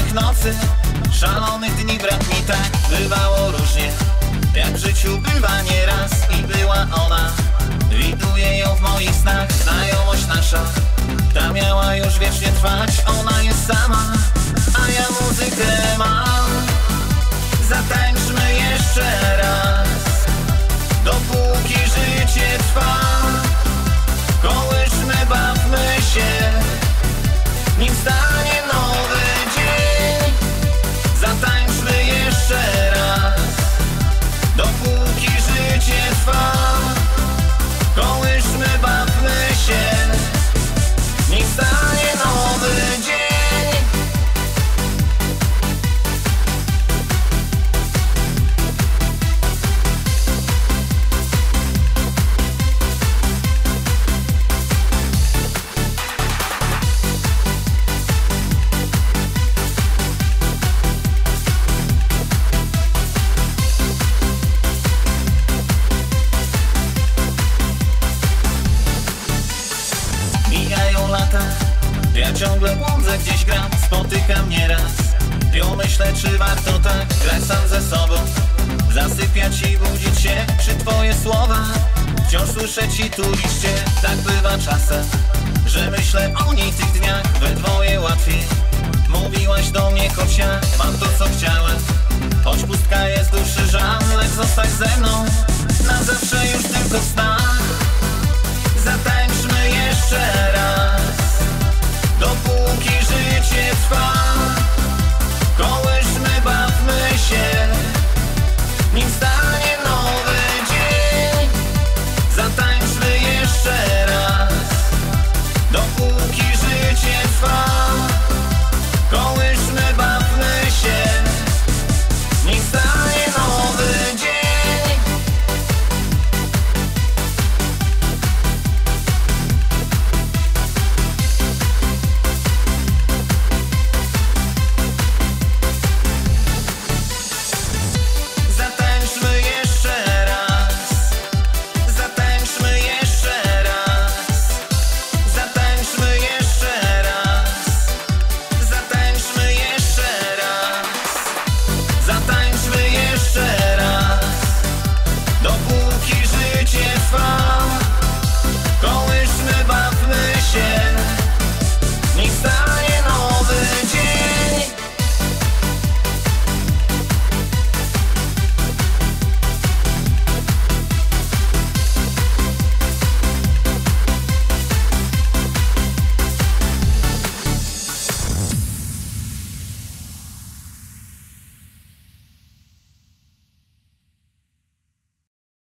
szalonych nocy, szalonych dni, brak mi tak bywało różnie. Jak w życiu bywa nieraz i była ona. Widuję ją w moich snach, znajomość nasza ta miała już wiecznie trwać. Ona jest sama, a ja muzykę mam. Zatańczmy jeszcze raz, dopóki życie trwa. Kołyszmy, bawmy się, nim stanie nowy dzień. Zatańczmy jeszcze raz, dopóki życie trwa. Kołyszmy, bawmy się, nim stanie nowy dzień. Mijają lata, ja ciągle błądzę, gdzieś gram, spotykam nieraz. Myślę, czy warto tak grać sam ze sobą, zasypiać i budzić się przy twoje słowa. Wciąż słyszę ci tu liście, tak bywa czasem, że myślę o niej w tych dniach we dwoje łatwiej. Mówiłaś do mnie, choć ja mam to, co chciałem, choć pustka jest duszy żal, lecz zostać ze mną na zawsze.